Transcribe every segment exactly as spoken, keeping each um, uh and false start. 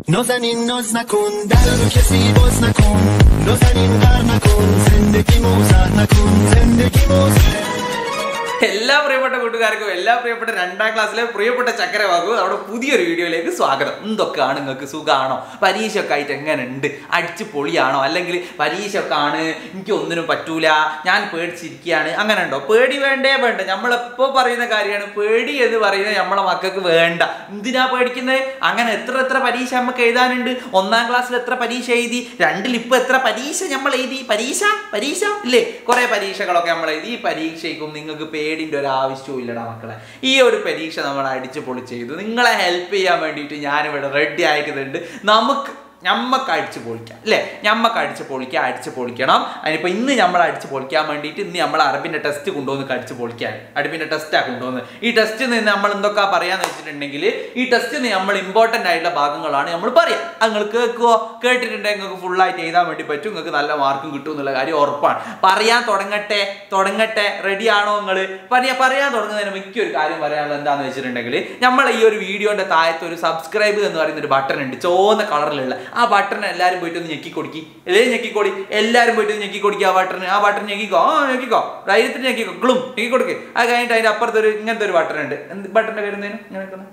نازنین ناز نکن در رو کسی باز نکن نازنین غر نکن زندگی موزر نکن زندگی موزر എല്ലാ പ്രിയപ്പെട്ട കൂട്ടുകാർക്കും എല്ലാ പ്രിയപ്പെട്ട രണ്ടാം ക്ലാസ്സിലെ പ്രിയപ്പെട്ട ചക്കരവാകു നമ്മുടെ പുതിയൊരു വീഡിയോയിലേക്ക് സ്വാഗതം. എന്തൊക്കെയാണ് നിങ്ങൾക്ക് സുഖമാണോ? പരീക്ഷയൊക്കെ ആയിട്ട് എങ്ങനെയുണ്ട്? അടിച്ച് പൊളിയാണോ? അല്ലെങ്കിൽ പരീക്ഷയൊക്കെ ആണ് എനിക്ക് ഒന്നിനും പറ്റൂല, ഞാൻ പേടിച്ചിരിക്കുകയാണ്, അങ്ങനെ ഉണ്ടോ? പേടി വേണ്ടേ വേണ്ട. നമ്മളെപ്പോൾ പറയുന്ന കാര്യമാണ് പേടി എന്ന് പറയുന്നത് നമ്മളെ മക്കൾക്ക് വേണ്ട. എന്തിനാ പേടിക്കുന്നത്? അങ്ങനെ എത്ര എത്ര പരീക്ഷ നമുക്ക് എഴുതാനുണ്ട്. ഒന്നാം ക്ലാസ്സിൽ എത്ര പരീക്ഷ എഴുതി, രണ്ടിൽ ഇപ്പം എത്ര പരീക്ഷ നമ്മൾ എഴുതി. പരീക്ഷ പരീക്ഷ ഇല്ലേ, കുറേ പരീക്ഷകളൊക്കെ നമ്മൾ എഴുതി. ഈ പരീക്ഷയ്ക്കും നിങ്ങൾക്ക് പേടിൻ്റെ ഒരു ആവശ്യവും ഇല്ലടാ മക്കളെ. ഈ ഒരു പരീക്ഷ നമ്മൾ അടിച്ച് പൊളിച്ച് ചെയ്തു. നിങ്ങളെ ഹെൽപ്പ് ചെയ്യാൻ വേണ്ടിയിട്ട് ഞാനിവിടെ റെഡി ആയിട്ടുണ്ട്. നമുക്ക് ഞമ്മക്ക് അടിച്ച് പൊളിക്കാം അല്ലേ? ഞമ്മക്ക് അടിച്ച് പൊളിക്കാം, അടിച്ച് പൊളിക്കണം. അതിനിപ്പോൾ ഇന്ന് നമ്മൾ അടിച്ച് പൊളിക്കാൻ വേണ്ടിയിട്ട് ഇന്ന് നമ്മൾ അറബിൻ്റെ ടെസ്റ്റ് കൊണ്ടുവന്ന് അടിച്ച് പൊളിക്കാൻ അറബിൻ്റെ ടെസ്റ്റാണ് കൊണ്ടുവന്ന്. ഈ ടെസ്റ്റിൽ നിന്ന് നമ്മൾ എന്തൊക്കെ പറയാന്ന് വെച്ചിട്ടുണ്ടെങ്കിൽ ഈ ടെസ്റ്റിൽ നിന്ന് നമ്മൾ ഇമ്പോർട്ടൻ്റ് ആയിട്ടുള്ള ഭാഗങ്ങളാണ് നമ്മൾ പറയാം. നിങ്ങൾ കേൾക്കുമോ? കേട്ടിട്ടുണ്ടെങ്കിൽ നിങ്ങൾക്ക് ഫുള്ളായിട്ട് എഴുതാൻ വേണ്ടി പറ്റും, നിങ്ങൾക്ക് നല്ല മാർക്കും കിട്ടും എന്നുള്ള കാര്യം ഉറപ്പാണ്. പറയാൻ തുടങ്ങട്ടെ തുടങ്ങട്ടെ റെഡിയാണോ നിങ്ങൾ? പറയാ പറയാൻ തുടങ്ങുന്നതിന് മിക്കൊരു കാര്യം പറയാനുള്ളത് എന്താണെന്ന് വെച്ചിട്ടുണ്ടെങ്കിൽ നമ്മൾ ഈ ഒരു വീഡിയോൻ്റെ താഴത്ത് ഒരു സബ്സ്ക്രൈബ് എന്ന് പറയുന്ന ഒരു ബട്ടൺ ഉണ്ട്, ചുവന്ന കളറിലുള്ള. ആ ബട്ടൺ എല്ലാവരും പോയിട്ട് ഒന്ന് ഞെക്കി കൊടുക്കി, എല്ലാവരും ഞെക്കിക്കൊടി, എല്ലാവരും പോയിട്ട് ഞെക്കി കൊടുക്കുക. ആ ബട്ടൺ ആ ബട്ടൺ ഞെക്കിക്കോ, ആ ഞെക്കിക്കോ, ധൈര്യത്തിന് ഞെക്കിക്കോ, ഗ്ലും ഞെക്കി കൊടുക്കുക. അത് കഴിഞ്ഞിട്ട് അതിൻ്റെ അപ്പുറത്ത് ഒരു ഇങ്ങനത്തെ ഒരു ബട്ടൺ ഉണ്ട്. എന്ത് ബട്ടൻ്റെ വരുന്നതിനും ഇങ്ങനെ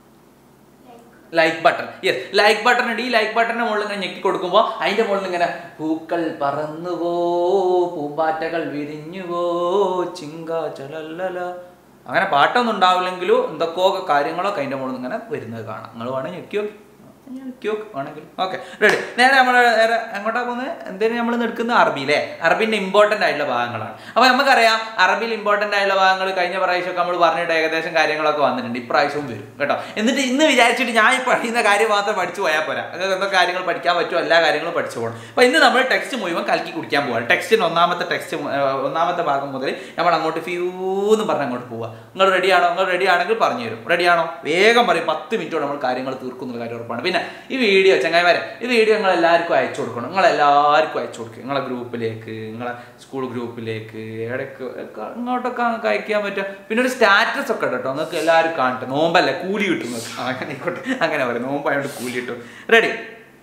like button. Yes, like button ഉണ്ട്. ഈ ലൈക്ക് ബട്ടൻ്റെ മുകളിൽ ഇങ്ങനെ ഞെക്കി കൊടുക്കുമ്പോൾ അതിൻ്റെ മുകളിൽ ഇങ്ങനെ പൂക്കൾ പറന്നുവോ, പൂമ്പാറ്റകൾ വിരിഞ്ഞുവോ, ചിങ്ക ചലല്ലല, അങ്ങനെ പാട്ടൊന്നും ഉണ്ടാവില്ലെങ്കിലും എന്തൊക്കെയോ കാര്യങ്ങളൊക്കെ അതിൻ്റെ മുകളിൽ ഇങ്ങനെ വരുന്നത് കാണാം. നിങ്ങൾ വേണമെങ്കിൽ ഞെക്കിയോ ആണെങ്കിൽ ഓക്കെ റെഡി. നേരെ നമ്മൾ നേരെ എങ്ങോട്ടാ പോകുന്നത്? എന്തായാലും നമ്മൾ എടുക്കുന്നത് അറബിയിലെ അറബിൻ്റെ ഇമ്പോർട്ടൻ്റ് ആയിട്ടുള്ള ഭാഗങ്ങളാണ്. അപ്പോൾ നമുക്കറിയാം അറബിയിൽ ഇമ്പോർട്ടൻ്റ് ആയിട്ടുള്ള ഭാഗങ്ങൾ കഴിഞ്ഞ പ്രാവശ്യമൊക്കെ നമ്മൾ പറഞ്ഞിട്ട് ഏകദേശം കാര്യങ്ങളൊക്കെ വന്നിട്ടുണ്ട്. ഇപ്രാവശ്യവും വരും കേട്ടോ. എന്നിട്ട് ഇന്ന് വിചാരിച്ചിട്ട് ഞാൻ ഈ പഠിക്കുന്ന കാര്യം മാത്രം പഠിച്ചു പോയാൽ പോരാ, അങ്ങനെ എന്തൊക്കെ കാര്യങ്ങൾ പഠിക്കാൻ പറ്റുമോ എല്ലാ കാര്യങ്ങളും പഠിച്ചു പോകണം. അപ്പോൾ ഇന്ന് നമ്മൾ ടെക്സ്റ്റ് മുഴുവൻ കലക്കി കുടിക്കാൻ പോവാണ്. ടെക്സ്റ്റിന് ഒന്നാമത്തെ ടെക്സ്റ്റ് ഒന്നാമത്തെ ഭാഗം മുതൽ നമ്മൾ അങ്ങോട്ട് ഫ്യൂന്ന് പറഞ്ഞ് അങ്ങോട്ട് പോവുക. നിങ്ങൾ റെഡിയാണോ? നിങ്ങൾ റെഡി ആണെങ്കിൽ പറഞ്ഞു തരും. റെഡിയാണോ? വേഗം പറയും. പത്ത് മിനിറ്റോടെ നമ്മൾ കാര്യങ്ങൾ തീർക്കുന്ന കാര്യം ഉറപ്പാണ്. പിന്നെ ഈ വീഡിയോ ചങ്ങായിമാരെ ഈ വീഡിയോ നിങ്ങൾ എല്ലാവർക്കും അയച്ചു കൊടുക്കണം. നിങ്ങൾ എല്ലാവർക്കും അയച്ചു കൊടുക്കുക. നിങ്ങളെ ഗ്രൂപ്പിലേക്ക്, നിങ്ങളെ സ്കൂൾ ഗ്രൂപ്പിലേക്ക്, ഇടയ്ക്ക് ഇങ്ങോട്ടൊക്കെ നിങ്ങൾക്ക് അയക്കാൻ പറ്റുക. പിന്നെ ഒരു സ്റ്റാറ്റസ് ഒക്കെ കേട്ടോ, നിങ്ങൾക്ക് എല്ലാവരും കാണട്ടെ. നോമ്പല്ലേ, കൂലി കിട്ടും. അങ്ങനെ ആയിക്കോട്ടെ, അങ്ങനെ പറയും. നോമ്പായതുകൊണ്ട് കൂലി കിട്ടും. റെഡി?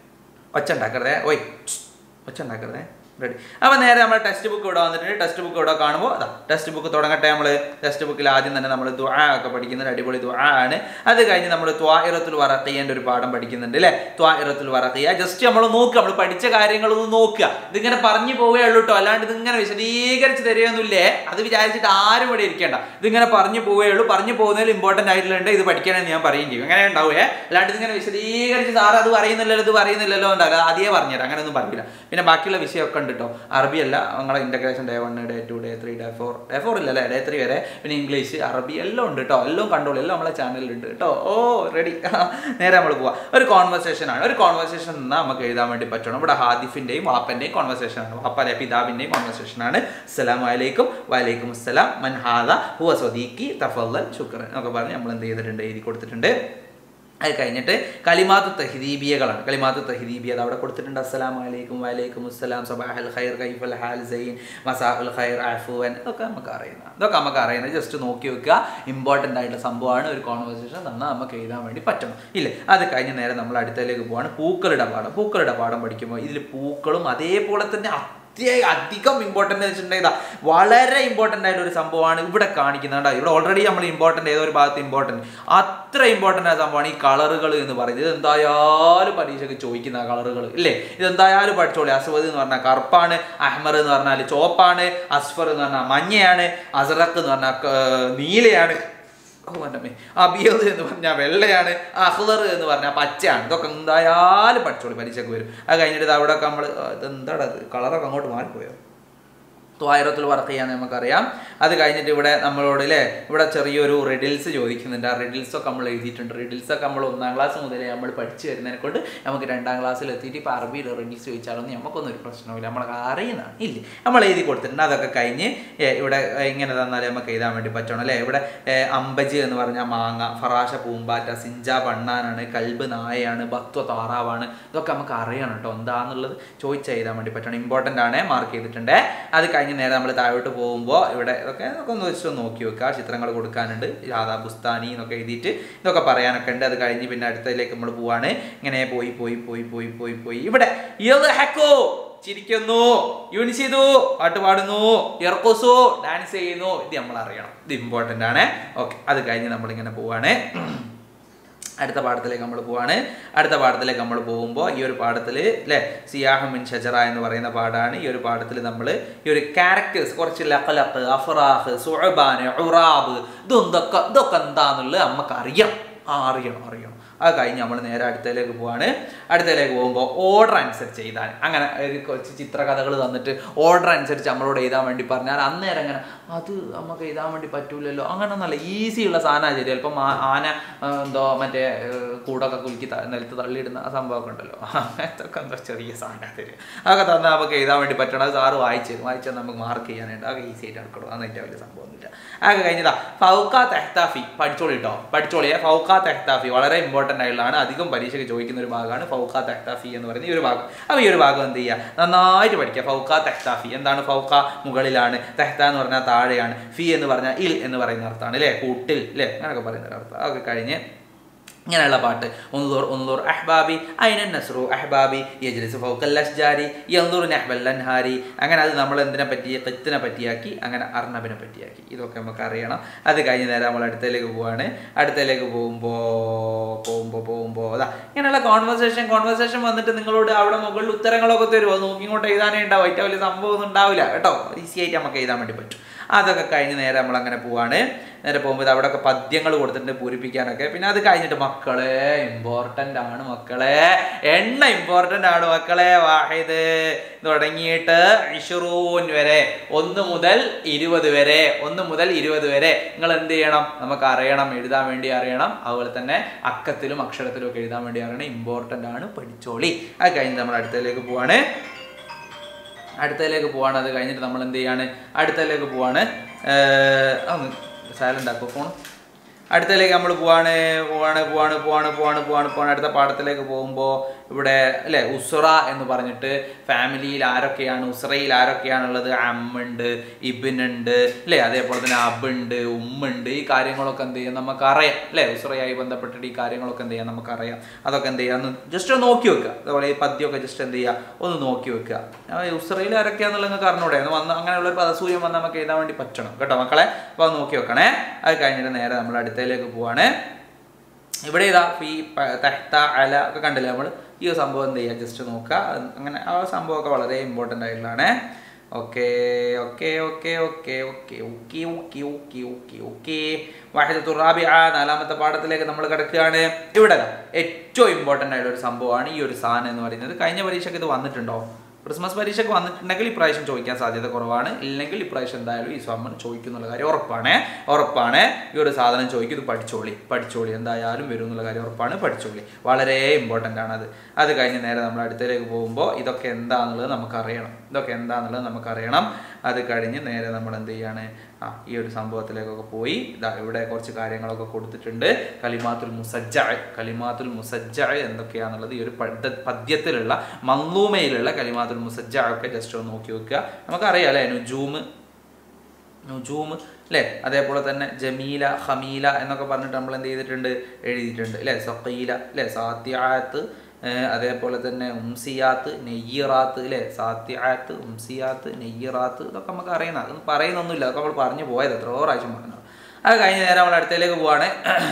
ഒച്ച ഉണ്ടാക്കരുതേ, ഓയ് ഒച്ച ഉണ്ടാക്കരുതേ. റെഡി? അപ്പോൾ നേരെ നമ്മൾ ടെക്സ്റ്റ് ബുക്ക് ഇവിടെ വന്നിട്ടുണ്ട്. ടെക്സ്റ്റ് ബുക്ക് ഇവിടെ കാണുമ്പോൾ അതാ ടെക്സ്റ്റ് ബുക്ക് തുടങ്ങട്ടെ. നമ്മൾ ടെക്സ്റ്റ് ബുക്കിൽ ആദ്യം തന്നെ നമ്മൾ ദുആ ഒക്കെ പഠിക്കുന്നത് അടിപൊളി ദുആ ആണ്. അത് കഴിഞ്ഞ് നമ്മൾ ത്വാഇറത്തുൽ വറഖിയ്യൻ്റെ ഒരു പാഠം പഠിക്കുന്നുണ്ട് അല്ലേ? ത്വാഇറത്തുൽ വറഖിയ്യ ജസ്റ്റ് നമ്മൾ നോക്കുക, നമ്മൾ പഠിച്ച കാര്യങ്ങളൊന്ന് നോക്കുക. ഇതിങ്ങനെ പറഞ്ഞു പോവുകയുള്ളൂ കേട്ടോ, അല്ലാണ്ട് ഇതിങ്ങനെ വിശദീകരിച്ച് തരികയൊന്നുമില്ലേ. അത് വിചാരിച്ചിട്ട് ആരും ഇവിടെ ഇരിക്കേണ്ട. ഇതിങ്ങനെ പറഞ്ഞു പോവുകയുള്ളൂ. പറഞ്ഞു പോകുന്നതിൽ ഇമ്പോർട്ടൻ്റ് ആയിട്ടുള്ളത് ഇത് പഠിക്കണമെന്ന് ഞാൻ പറയുകയും ചെയ്യും. അങ്ങനെ ഉണ്ടാവുകയെ, അല്ലാണ്ട് ഇതിങ്ങനെ വിശദീകരിച്ച് സാറ് അത് പറയുന്നില്ലല്ലോ ഇത് പറയുന്നില്ലല്ലോ ഉണ്ടാവില്ല. ആദ്യമേ പറഞ്ഞുതരാം, അങ്ങനെയൊന്നും പറയില്ല. പിന്നെ ബാക്കിയുള്ള വിഷയമൊക്കെ കേട്ടോ. അറബി അല്ല, നിങ്ങളെ integration day one, day two, day three, day four, day four ഇല്ല അല്ലേ, ഡേ ത്രീ വരെ. പിന്നെ ഇംഗ്ലീഷ്, അറബി എല്ലാം ഉണ്ട് കേട്ടോ. എല്ലാം കണ്ടോളൂ, എല്ലാം നമ്മളെ ചാനലിലുണ്ട് കേട്ടോ. ഓ റെഡി? നേരെ നമ്മൾ പോവാം. ഒരു കോൺവെർസേഷൻ ആണ്. ഒരു കോൺവെർസേഷൻ എന്നാൽ നമുക്ക് എഴുതാൻ വേണ്ടി പറ്റണം. ഇവിടെ ഹാദിഫിൻ്റെയും വാപ്പൻ്റെയും കോൺവെർസേഷൻ ആണ്. വാപ്പ പിതാവിൻ്റെയും കോൺവെർസേഷൻ ആണ്. അസ്സലാമു അലൈക്കും വലൈക്കും അസ്സലാം മൻ ഹാദ ഹുവ സ്വദീഖി തഫദ്ദൽ ശുക്രൻ എന്നൊക്കെ പറഞ്ഞ് നമ്മൾ എന്ത് ചെയ്തിട്ടുണ്ട്, എഴുതി കൊടുത്തിട്ടുണ്ട്. അത് കഴിഞ്ഞിട്ട് കലിമാത്ത് തഹ്ദീബിയകളാണ്. കലിമാത്ത് തഹ്ദീബിയ അത് അവിടെ കൊടുത്തിട്ടുണ്ട്. അസ്സലാമു അലൈക്കും വലൈക്കും അസ്സലാം, സബാഹൽ ഖൈർ, കൈഫൽ ഹാൽ, സൈൻ, മസാഉൽ ഖൈർ, അഫ്വൻ, ഇതൊക്കെ നമുക്ക് അറിയുന്നത്. ഇതൊക്കെ നമുക്ക് അറിയുന്നത്. ജസ്റ്റ് നോക്കി വെക്കുക. ഇമ്പോർട്ടൻ്റ് ആയിട്ടുള്ള സംഭവമാണ്. ഒരു കോൺവെർസേഷൻ തന്നാൽ നമുക്ക് എഴുതാൻ വേണ്ടി പറ്റണം ഇല്ലേ? അത് കഴിഞ്ഞ് നേരെ നമ്മൾ അടുത്തതിലേക്ക് പോവാണ്. പൂക്കളുടെ പാഠം. പൂക്കളുടെ പാഠം പഠിക്കുമ്പോൾ ഇതിൽ പൂക്കളും അതേപോലെ തന്നെ അധികം ഇമ്പോർട്ടൻ്റ് വെച്ചിട്ടുണ്ടെങ്കിൽ വളരെ ഇമ്പോർട്ടൻ്റ് ആയിട്ടുള്ള ഒരു സംഭവമാണ് ഇവിടെ കാണിക്കുന്നത്. ഇവിടെ ഓൾറെഡി നമ്മൾ ഇമ്പോർട്ടൻ്റ് ഏതൊരു ഭാഗത്ത് ഇമ്പോർട്ടൻ്റ് അത്ര ഇമ്പോർട്ടൻ്റ് ആയ സംഭവമാണ് ഈ കളറുകൾ എന്ന് പറയുന്നത്. ഇത് എന്തായാലും പരീക്ഷയ്ക്ക് ചോദിക്കുന്ന കളറുകൾ ഇല്ലേ? ഇതെന്തായാലും പഠിച്ചോളി. അസ്വദ് എന്ന് പറഞ്ഞാൽ കറുപ്പാണ്, അഹ്മർ എന്ന് പറഞ്ഞാൽ ചുവപ്പാണ്, അസ്ഫർ എന്ന് പറഞ്ഞാൽ മഞ്ഞയാണ്, അസ്റഖ് എന്ന് പറഞ്ഞാൽ നീലയാണ്, അബിയത് എന്ന് പറഞ്ഞാൽ വെള്ളയാണ്, അഹ്ലർ എന്ന് പറഞ്ഞാൽ പച്ചയാണ്. ഇതൊക്കെ എന്തായാലും പഠിച്ചോളി, പരീക്ഷയ്ക്ക് വരും. അത് കഴിഞ്ഞിട്ട് അവിടെയൊക്കെ നമ്മൾ ഇതെന്താടാ കളറൊക്കെ അങ്ങോട്ട് മാറിപ്പോയോ? ത്വാഇറത്തുൽ വറഖിയ്യാന്ന് നമുക്കറിയാം. അത് കഴിഞ്ഞിട്ട് ഇവിടെ നമ്മളോട് അല്ലേ ഇവിടെ ചെറിയൊരു റിഡിൽസ് ചോദിക്കുന്നുണ്ട്. ആ റിഡിൽസൊക്കെ നമ്മൾ എഴുതിയിട്ടുണ്ട്. റിഡിൽസൊക്കെ നമ്മൾ ഒന്നാം ക്ലാസ് മുതലേ നമ്മൾ പഠിച്ചു വരുന്നതിനെ കൊണ്ട് നമുക്ക് രണ്ടാം ക്ലാസ്സിൽ എത്തിയിട്ട് ഇപ്പോൾ അറബിയിൽ റിഡിൽസ് ചോദിച്ചാലൊന്നും നമുക്കൊന്നും ഒരു പ്രശ്നമില്ല, നമ്മളൊക്കെ അറിയുന്നതാണ് ഇല്ലേ? നമ്മൾ എഴുതി കൊടുത്തിട്ടുണ്ട്. അതൊക്കെ കഴിഞ്ഞ് ഇവിടെ ഇങ്ങനെ തന്നാലേ നമുക്ക് എഴുതാൻ വേണ്ടി പറ്റണം അല്ലേ? ഇവിടെ അമ്പജ് എന്ന് പറഞ്ഞാൽ മാങ്ങ, ഫറാശ പൂമ്പാറ്റ, സിഞ്ച ബണ്ണാനാണ്, കൽബ് നായയാണ്, ബത്വ താറാവാണ്. ഇതൊക്കെ നമുക്ക് അറിയണം കേട്ടോ എന്താണെന്നുള്ളത് ചോദിച്ചാൽ എഴുതാൻ വേണ്ടി പറ്റണം. ഇമ്പോർട്ടൻ്റ് ആണ്, മാർക്ക് ചെയ്തിട്ടുണ്ട്. അത് കഴിഞ്ഞ് കഴിഞ്ഞ് നേരെ നമ്മൾ താഴോട്ട് പോകുമ്പോൾ ഇവിടെ ഇതൊക്കെ ഇതൊക്കെ ഒന്ന് വെച്ച് നോക്കി വെക്കുക. ചിത്രങ്ങൾ കൊടുക്കാനുണ്ട്, രാധാ ബുസ്താനി എന്നൊക്കെ എഴുതിയിട്ട് ഇതൊക്കെ പറയാനൊക്കെ ഉണ്ട്. അത് കഴിഞ്ഞ് പിന്നെ അടുത്തതിലേക്ക് നമ്മൾ പോവാണ്. ഇങ്ങനെ പോയി പോയി പോയി പോയി പോയി പോയി ഇവിടെ യദ്ഹകു ചിരിക്കുന്നു, യുൻസിദു പാട്ട് പാടുന്നു, യർഖുസു ഡാൻസ് ചെയ്യുന്നു. ഇത് നമ്മൾ അറിയണം, ഇത് ഇമ്പോർട്ടൻ്റ് ആണ്. ഓക്കെ, അത് കഴിഞ്ഞ് നമ്മളിങ്ങനെ പോവാണ്. അടുത്ത പാഠത്തിലേക്ക് നമ്മൾ പോവാണ്. അടുത്ത പാഠത്തിലേക്ക് നമ്മൾ പോകുമ്പോൾ ഈ ഒരു പാഠത്തിൽ അല്ലേ സിയാഹ് മിൻ ഷജറ എന്ന് പറയുന്ന പാഠമാണ്. ഈ ഒരു പാഠത്തിൽ നമ്മൾ ഈ ഒരു ക്യാരക്ടേഴ്സ് കുറച്ച് ലഖലഖ്, അഫ്റാഹ്, സുഅബാൻ, ഉറാബ് ഇതൊക്കെ ഇതൊക്കെ എന്താണെന്നുള്ളത് നമുക്ക് അറിയാം അറിയണം അറിയണം അത് കഴിഞ്ഞ് നമ്മൾ നേരെ അടുത്തതിലേക്ക് പോവാണ്. അടുത്തതിലേക്ക് പോകുമ്പോൾ ഓർഡർ അനുസരിച്ച് എഴുതാൻ, അങ്ങനെ ഒരു കുറച്ച് ചിത്രകഥകൾ തന്നിട്ട് ഓർഡർ അനുസരിച്ച് നമ്മളോട് എഴുതാൻ വേണ്ടി പറഞ്ഞാൽ അന്നേരം അങ്ങനെ അത് നമുക്ക് എഴുതാൻ വേണ്ടി പറ്റൂലല്ലോ, അങ്ങനെ നല്ല ഈസി ഉള്ള സാധനമാണ്. ശരി, ചിലപ്പം ആന എന്തോ മറ്റേ കൂടൊക്കെ കുലുക്കി നിലത്ത് തള്ളിയിടുന്ന ആ സംഭവമൊക്കെ ഉണ്ടല്ലോ, അങ്ങനത്തൊക്കെ എന്തോ ചെറിയ സാധനം തരും. അതൊക്കെ തന്നാൽ നമുക്ക് എഴുതാൻ വേണ്ടി പറ്റണം. അത് സാറ് വായിച്ച് വായിച്ചാൽ നമുക്ക് മാർക്ക് ചെയ്യാനായിട്ട് അതൊക്കെ ഈസി ആയിട്ട് എടുക്കണം. അന്നിട്ട് വലിയ സംഭവമൊന്നുമില്ല. അതൊക്കെ കഴിഞ്ഞതാ ഫൗക്ക തെഹ്താഫി പഠിച്ചോളി കേട്ടോ, പഠിച്ചോളിയെ. ഫൗക്ക തെഹ്താഫി വളരെ ഇമ്പോർട്ടൻ്റ് ആയിട്ടുള്ളതാണ്, അധികം പരീക്ഷയ്ക്ക് ചോദിക്കുന്ന ഒരു ഭാഗമാണ് ഫൗക്ക തെഹ്താഫി എന്ന് പറയുന്ന ഈ ഒരു ഭാഗം. അപ്പോൾ ഈ ഒരു ഭാഗം എന്ത് ചെയ്യുക, നന്നായിട്ട് പഠിക്കുക. ഫൗക്ക തെഹ്താഫി എന്താണ്? ഫൗക്ക മുകളിലാണ്, തെഹ്ത എന്ന് പറഞ്ഞാൽ താഴെയാണ്, ഫി എന്ന് പറഞ്ഞാൽ ഇൽ എന്ന് പറയുന്ന അർത്ഥമാണ് അല്ലേ, കൂട്ടിൽ അല്ലേ, അങ്ങനെയൊക്കെ പറയുന്ന ഒരു അർത്ഥം. അതൊക്കെ കഴിഞ്ഞ് ഇങ്ങനെയുള്ള പാട്ട് ഉൻദുർ ഉൻദുർ അഹ്ബാബി ഐനൻ നസ്റു അഹ്ബാബി യജ്ലിസു ഫൗഖൽ അശ്ജാരി യൻദുർ നഹ്ബൽ അൻഹാരി. അങ്ങനെ അത് നമ്മൾ എന്തിനെ പറ്റി, ഖത്തിനെ പറ്റിയാക്കി, അങ്ങനെ അർണബിനെ പറ്റിയാക്കി. ഇതൊക്കെ നമുക്ക് അറിയണം. അത് കഴിഞ്ഞ് നേരം നമ്മൾ അടുത്തതിലേക്ക് പോവാണ്. അടുത്തതിലേക്ക് പോകുമ്പോൾ പോകുമ്പോൾ പോകുമ്പോൾ അതാ ഇങ്ങനെയുള്ള കോൺവെർസേഷൻ കോൺവെർസേഷൻ വന്നിട്ട് നിങ്ങളോട് അവിടെ മുകളിൽ ഉത്തരങ്ങളൊക്കെ തരുമോ, നോക്കി ഇങ്ങോട്ട് എഴുതാനേ ഉണ്ടാവും. ഏറ്റവും വലിയ സംഭവം ഒന്നും ഉണ്ടാവില്ല കേട്ടോ, ഈസി ആയിട്ട് നമുക്ക് എഴുതാൻ വേണ്ടി പറ്റും. അതൊക്കെ കഴിഞ്ഞ് നേരെ നമ്മളങ്ങനെ പോവാണ്. നേരെ പോകുമ്പോൾ അവിടെയൊക്കെ പദ്യങ്ങൾ കൊടുത്തിട്ടുണ്ട് പൂരിപ്പിക്കാനൊക്കെ. പിന്നെ അത് കഴിഞ്ഞിട്ട് മക്കളെ ഇമ്പോർട്ടൻ്റ് ആണ്, മക്കളെ എണ്ണ ഇമ്പോർട്ടൻ്റ് ആണ് മക്കളെ. വാഹിദ് തുടങ്ങിയിട്ട് ഇഷ്റൂൻ വരെ, ഒന്ന് മുതൽ ഇരുപത് വരെ, ഒന്ന് മുതൽ ഇരുപത് വരെ നിങ്ങൾ എന്ത് ചെയ്യണം, നമുക്ക് അറിയണം, എഴുതാൻ വേണ്ടി അറിയണം. അതുപോലെ തന്നെ അക്കത്തിലും അക്ഷരത്തിലും ഒക്കെ എഴുതാൻ വേണ്ടി അറിയണം, ഇമ്പോർട്ടൻ്റ് ആണ്, പഠിച്ചോളി. അത് കഴിഞ്ഞ് നമ്മൾ അടുത്തതിലേക്ക് പോവാണ് അടുത്തതിലേക്ക് പോവാണ് അത് കഴിഞ്ഞിട്ട് നമ്മൾ എന്ത് ചെയ്യാണ്, അടുത്തതിലേക്ക് പോവാണ്. ഒന്ന് സൈലൻ്റ് ആക്കും ഫോൺ. അടുത്തതിലേക്ക് നമ്മൾ പോവാണ് പോവാണ് പോവാണ് പോവാണ് പോവാണ് പോവാണ് പോവാണ് അടുത്ത പാഠത്തിലേക്ക് പോകുമ്പോൾ ഇവിടെ അല്ലേ ഉസ്റ എന്ന് പറഞ്ഞിട്ട് ഫാമിലിയിൽ ആരൊക്കെയാണ്, ഉസ്റയിൽ ആരൊക്കെയാണുള്ളത്, അമ്മുണ്ട്, ഇബിനുണ്ട് അല്ലേ, അതേപോലെ തന്നെ അബുണ്ട്, ഉമ്മുണ്ട്. ഈ കാര്യങ്ങളൊക്കെ എന്ത് ചെയ്യാം നമുക്കറിയാം അല്ലേ, ഉസ്റയായി ബന്ധപ്പെട്ടിട്ട് ഈ കാര്യങ്ങളൊക്കെ എന്ത് ചെയ്യാം നമുക്കറിയാം. അതൊക്കെ എന്ത് ചെയ്യാം, ജസ്റ്റ് ഒന്ന് നോക്കി വെക്കുക. അതുപോലെ ഈ പദ്യമൊക്കെ ജസ്റ്റ് എന്ത് ചെയ്യുക, ഒന്ന് നോക്കി വെക്കുക. ഉസ്റയിൽ ആരൊക്കെയാണെന്നുള്ളത് നിങ്ങൾക്ക് അറിഞ്ഞൂടെ, വന്ന് അങ്ങനെയുള്ള ഒരു പദസൂര്യം വന്ന് നമുക്ക് എഴുതാൻ വേണ്ടി പറ്റണം കേട്ടോ മക്കളെ. അപ്പോൾ അത് നോക്കി വെക്കണേ. അത് കഴിഞ്ഞിട്ട് നേരെ നമ്മൾ അടുത്തതിലേക്ക് പോവാണ്. ഇവിടെ ഇതാ ഫീ തഹ്ത അല ഒക്കെ കണ്ടില്ലേ നമ്മൾ. ഈ ഒരു സംഭവം എന്ത് ചെയ്യുക, ജസ്റ്റ് നോക്കുക. അങ്ങനെ ആ സംഭവമൊക്കെ വളരെ ഇമ്പോർട്ടൻ്റ് ആയിട്ടുള്ളതാണ്. Okay okay okay okay okay okay okay okay okay okay വാഹിദത്തു റാബിഅ നാലാമത്തെ പാഠത്തിലേക്ക് നമ്മൾ കിടക്കുകയാണ്. ഇവിടെ ഏറ്റവും ഇമ്പോർട്ടൻ്റ് ആയിട്ടുള്ള ഒരു സംഭവമാണ് ഈ ഒരു സാധനം എന്ന് പറയുന്നത്. കഴിഞ്ഞ പരീക്ഷയ്ക്ക് ഇത് വന്നിട്ടുണ്ടോ? ക്രിസ്മസ് പരീക്ഷയ്ക്ക് വന്നിട്ടുണ്ടെങ്കിൽ ഇപ്രാവശ്യം ചോദിക്കാൻ സാധ്യത കുറവാണ്. ഇല്ലെങ്കിൽ ഇപ്രാവശ്യം എന്തായാലും ഈ സ്വാമൻ ചോദിക്കുന്നുള്ള കാര്യം ഉറപ്പാണ് ഉറപ്പാണ് ഈ ഒരു സാധനം ചോദിക്കും. ഇത് പഠിച്ചോളി പഠിച്ചോളി എന്തായാലും വരും എന്നുള്ള കാര്യം ഉറപ്പാണ്. പഠിച്ചോളി, വളരെ ഇമ്പോർട്ടൻ്റ് ആണ് അത്. അത് കഴിഞ്ഞ് നേരെ നമ്മൾ അടുത്തതിലേക്ക് പോകുമ്പോൾ ഇതൊക്കെ എന്താണെന്നുള്ളത് നമുക്കറിയണം. ഇതൊക്കെ എന്താണെന്നുള്ളത് നമുക്കറിയണം. അത് കഴിഞ്ഞ് നേരെ നമ്മൾ എന്ത് ചെയ്യാണ്, ആ ഈ ഒരു സംഭവത്തിലേക്കൊക്കെ പോയി ഇതാ ഇവിടെ കുറച്ച് കാര്യങ്ങളൊക്കെ കൊടുത്തിട്ടുണ്ട്. കലിമാത്തുൽ മുസജ്ജ കലിമാത്തുൽ മുസജ്ജ എന്തൊക്കെയാണെന്നുള്ളത് ഈ ഒരു പദ്യത്തിലുള്ള മൻലൂമയിലുള്ള കലിമാത്തുൽ മുസജ്ജ ഒക്കെ ജസ്റ്റ് ഒന്ന് നോക്കി വെക്കുക. നമുക്കറിയാം അല്ലേ, നുജൂമ് നുജൂമ് അല്ലേ, അതേപോലെ തന്നെ ജമീല ഹമീല എന്നൊക്കെ പറഞ്ഞിട്ട് നമ്മൾ എന്ത് ചെയ്തിട്ടുണ്ട്, എഴുതിയിട്ടുണ്ട് അല്ലേ. സഖീല അല്ലേ, സാത്തിആത്ത്, അതേപോലെ തന്നെ ഉംസിയാത്ത്, നെയ്യിറാത്ത് അല്ലേ, സാത്തിആത്ത്, ഉംസിയാത്ത്, നെയ്യിറാത്ത് ഇതൊക്കെ നമുക്ക് അറിയണം. അതൊന്നും പറയുന്നൊന്നുമില്ല, അതൊക്കെ നമ്മൾ പറഞ്ഞു പോയത് എത്രയോ പ്രാവശ്യം പറഞ്ഞു. അത് കഴിഞ്ഞ് നേരം നമ്മൾ അടുത്തതിലേക്ക് പോവാണ്.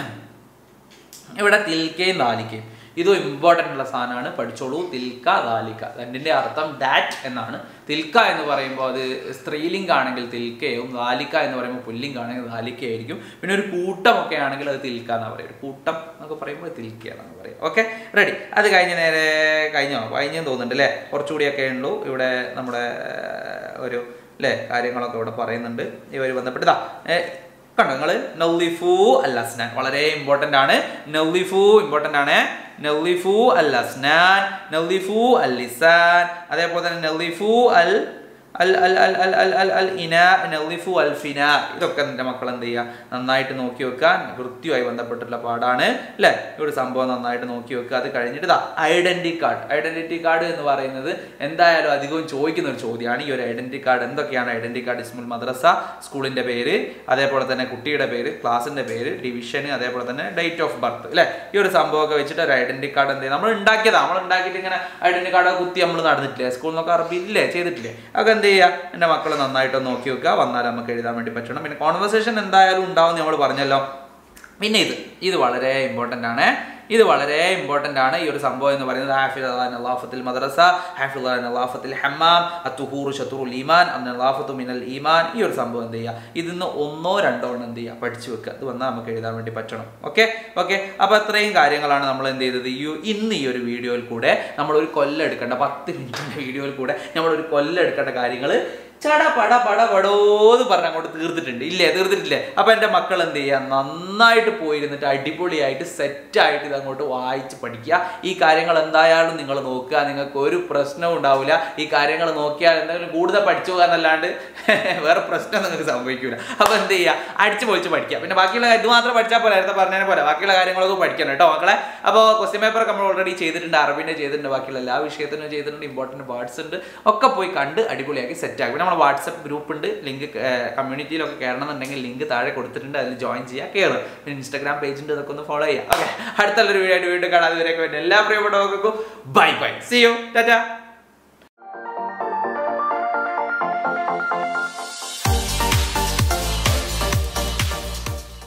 ഇവിടെ തിൽക്കയും ദാലിക്കയും ഇതും ഇമ്പോർട്ടൻ്റ് ഉള്ള സാധനമാണ്, പഠിച്ചോളൂ. തിൽക്ക ദാലിക്ക രണ്ടിൻ്റെ അർത്ഥം ദാറ്റ് എന്നാണ്. തിൽക്ക എന്ന് പറയുമ്പോൾ അത് സ്ത്രീലിംഗ ആണെങ്കിൽ തിൽക്കയും, ദാലിക്ക എന്ന് പറയുമ്പോൾ പുല്ലിംഗ ആണെങ്കിൽ ദാലിക്കയായിരിക്കും. പിന്നെ ഒരു കൂട്ടമൊക്കെ ആണെങ്കിൽ അത് തിൽക്ക എന്നാണ് പറയുക. ഒരു കൂട്ടം എന്നൊക്കെ പറയുമ്പോൾ തിൽക്ക എന്നാണ് പറയുക. Okay ready. അത് കഴിഞ്ഞ് നേരെ കഴിഞ്ഞോ കഴിഞ്ഞെന്ന് തോന്നുന്നുണ്ട് അല്ലേ, കുറച്ചുകൂടിയൊക്കെ ഉള്ളൂ. ഇവിടെ നമ്മുടെ ഒരു അല്ലേ കാര്യങ്ങളൊക്കെ ഇവിടെ പറയുന്നുണ്ട്. ഇവർ ബന്ധപ്പെട്ട് ഇതാ കണ്ടോ നിങ്ങൾ, നൗലിഫു അൽ അസ്നാൻ വളരെ ഇമ്പോർട്ടൻ്റ് ആണ്. നൗലിഫു ഇമ്പോർട്ടൻ്റ് ആണ്. നൗലിഫു അൽ അസ്നാൻ, നൗലിഫു അൽ ലിസാൻ, അതേപോലെ തന്നെ നൗലിഫു അൽ അൽ അൽ അൽ അൽ അൽ അൽ അൽ ഇന നളിഫു അൽ ഫിന. ഇതൊക്കെ നിന്റെ മക്കൾ എന്ത് ചെയ്യുക, നന്നായിട്ട് നോക്കി വെക്കാൻ വൃത്തിയുമായി ബന്ധപ്പെട്ടുള്ള പാടാണ് അല്ലേ. ഈ ഒരു സംഭവം നന്നായിട്ട് നോക്കി വെക്കുക. അത് കഴിഞ്ഞിട്ട് ഇതാ ഐഡന്റിറ്റി കാർഡ്. ഐഡന്റിറ്റി കാർഡ് എന്ന് പറയുന്നത് എന്തായാലും അധികവും ചോദിക്കുന്ന ഒരു ചോദ്യമാണ്. ഈ ഒരു ഐഡന്റിറ്റി കാർഡ് എന്തൊക്കെയാണ്? ഐഡന്റിറ്റി കാർഡ് ഇസ്മുൽ മദ്രസ, സ്കൂളിന്റെ പേര്, അതേപോലെ തന്നെ കുട്ടിയുടെ പേര്, ക്ലാസിന്റെ പേര്, ഡിവിഷൻ, അതേപോലെ തന്നെ ഡേറ്റ് ഓഫ് ബർത്ത് അല്ലേ. ഈ ഒരു സംഭവമൊക്കെ വെച്ചിട്ട് ഒരു ഐഡന്റിറ്റി കാർഡ് എന്ത് ചെയ്യും, നമ്മൾ ഉണ്ടാക്കിയതാണ്. നമ്മൾ ഉണ്ടാക്കിയിട്ട് ഇങ്ങനെ ഐഡന്റിറ്റി കാർഡ് കുത്തി നമ്മൾ നടന്നിട്ടില്ലേ, സ്കൂളിൽ നിന്നൊക്കെ അറബി ഇല്ലേ ചെയ്തിട്ടില്ലേ. അതൊക്കെ എന്ത് ചെയ്യുക, എൻ്റെ മക്കൾ നന്നായിട്ടൊന്ന് നോക്കി വെക്കുക. വന്നാൽ നമുക്ക് എഴുതാൻ വേണ്ടി പറ്റണം. പിന്നെ കോൺവെർസേഷൻ എന്തായാലും ഉണ്ടാവും നമ്മൾ പറഞ്ഞല്ലോ. പിന്നെ ഇത് ഇത് വളരെ ഇമ്പോർട്ടൻ്റ് ആണ്. ഇത് വളരെ ഇമ്പോർട്ടൻ്റ് ആണ്. ഈ ഒരു സംഭവം എന്ന് പറയുന്നത് ഹാഫിളാൻ നളാഫത്തുൽ മദ്രസ, ഹാഫിളാൻ നളാഫത്തുൽ ഹമ്മാം, അത്തുഹൂറു ശത്രുൽ ഈമാൻ, നളാഫത്തു മിനൽ ഈമാൻ. ഈ ഒരു സംഭവം എന്ത് ചെയ്യുക, ഇതിന്ന് ഒന്നോ രണ്ടോ എണ്ണം എന്ത് ചെയ്യുക, പഠിച്ചു വെക്കുക. ഇത് വന്നാൽ നമുക്ക് എഴുതാൻ വേണ്ടി പറ്റണം. ഓക്കെ ഓക്കെ അപ്പോൾ അത്രയും കാര്യങ്ങളാണ് നമ്മൾ എന്ത് ചെയ്തത്. ഈ ഇന്ന് ഈ ഒരു വീഡിയോയിൽ കൂടെ നമ്മൾ ഒരു കൊല്ലം എടുക്കേണ്ട പത്ത് മിനിറ്റിൻ്റെ വീഡിയോയിൽ കൂടെ നമ്മൾ ഒരു കൊല്ലം എടുക്കേണ്ട കാര്യങ്ങൾ ചട പട പട പടോന്ന് പറഞ്ഞ് അങ്ങോട്ട് തീർത്തിട്ടുണ്ട്. ഇല്ലേ, തീർത്തിട്ടില്ലേ? അപ്പൊ എൻ്റെ മക്കൾ എന്ത് ചെയ്യുക, നന്നായിട്ട് പോയിരുന്നിട്ട് അടിപൊളിയായിട്ട് സെറ്റായിട്ട് ഇത് അങ്ങോട്ട് വായിച്ച് പഠിക്കുക. ഈ കാര്യങ്ങൾ എന്തായാലും നിങ്ങൾ നോക്കുക. നിങ്ങൾക്ക് ഒരു പ്രശ്നവും ഉണ്ടാവില്ല. ഈ കാര്യങ്ങൾ നോക്കിയാൽ എന്തെങ്കിലും കൂടുതൽ പഠിച്ചു പോകാന്നല്ലാണ്ട് വേറെ പ്രശ്നം നിങ്ങൾക്ക് സംഭവിക്കില്ല. അപ്പൊ എന്ത് ചെയ്യുക, അടിച്ച് പൊളിച്ച് പഠിക്കുക. പിന്നെ ബാക്കിയുള്ള ഇത് മാത്രം പഠിച്ചാൽ പോലെ, നേരത്തെ പറഞ്ഞതിനെ പോലെ ബാക്കിയുള്ള കാര്യങ്ങളൊക്കെ പഠിക്കണം കേട്ടോ മക്കളെ. അപ്പോൾ ക്വസ്റ്റ്യൻ പേപ്പറൊക്കെ നമ്മൾ ഓൾറെഡി ചെയ്തിട്ടുണ്ട്, അറബിൻ്റെ ചെയ്തിട്ടുണ്ട്, ബാക്കിയുള്ള എല്ലാ വിഷയത്തിനും ചെയ്തിട്ടുണ്ട്. ഇമ്പോർട്ടൻറ്റ് വേർഡ്സ് ഉണ്ട്, ഒക്കെ പോയി കണ്ട് അടിപൊളിയാക്കി സെറ്റാക്കി. നമ്മൾ വാട്സപ്പ് ഗ്രൂപ്പ് ഉണ്ട്, ലിങ്ക് കമ്മ്യൂണിറ്റിയിലൊക്കെ കയറണമെന്നുണ്ടെങ്കിൽ ലിങ്ക് താഴെ കൊടുത്തിട്ടുണ്ട്, അതിൽ ജോയിൻ ചെയ്യുക, കയറും. പിന്നെ ഇൻസ്റ്റാഗ്രാം പേജ് ഉണ്ട്, അതൊക്കെ ഒന്ന് ഫോളോ ചെയ്യുക. ഓക്കെ, അടുത്തുള്ളൊരു വീഡിയോ ആയിട്ട് വീണ്ടും കാണാതെ വരെയൊക്കെ എല്ലാ പ്രിയപ്പെട്ടവർക്കും bye bye, see you, Tata.